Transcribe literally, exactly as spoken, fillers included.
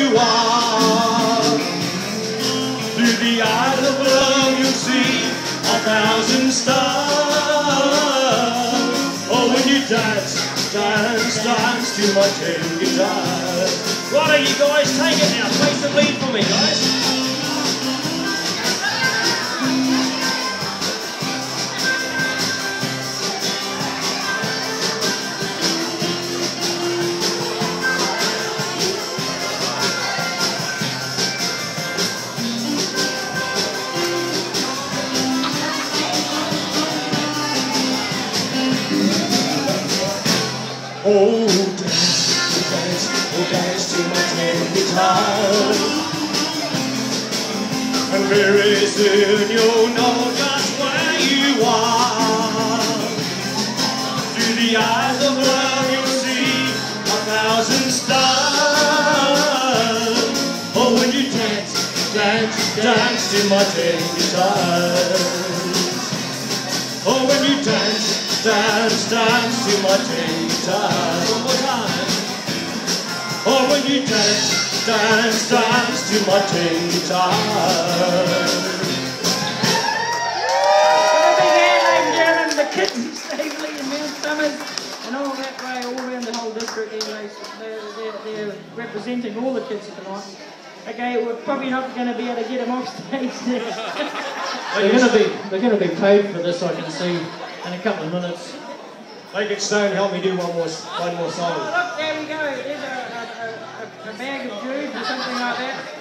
you are. Through the eyes of love you'll see a thousand stars. Oh, when you dance, dance, dance to my tin guitar. Righto, you guys, take it now. Play some lead for me, guys. Oh, dance, oh dance, oh dance to my tin guitar. And very soon you'll know just where you are. Through the eyes of love you'll see a thousand stars. Oh, when you dance, dance, dance to my tin guitar. Oh, when you dance, dance, dance to my tin guitar. One more time. Oh, when you dance, dance, dance to my tin guitar. Well, a big hand, ladies and gentlemen, the kids in Staveley and Mount Summers and all that way, all around the whole district. They're, they're, they're representing all the kids tonight. Okay, we're probably not going to be able to get them off stage next. They're going to be, they're going to be paid for this, I can see, in a couple of minutes. Make it stone, help me do one more, one more song. Oh, look, there we go. There's a, a, a, a bag of Jews or something like that.